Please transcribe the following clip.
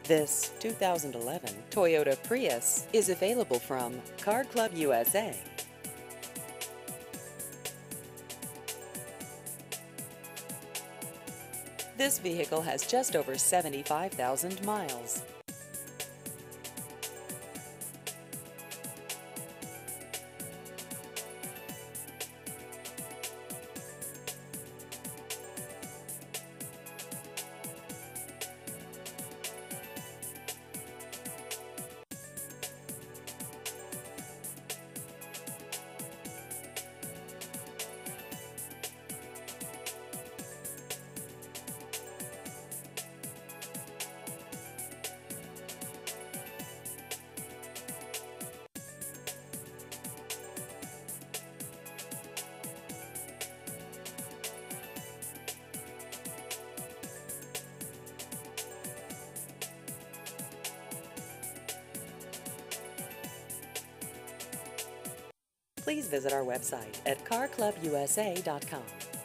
This 2011 Toyota Prius is available from Car Club USA. This vehicle has just over 75,000 miles. Please visit our website at carclubusa.com.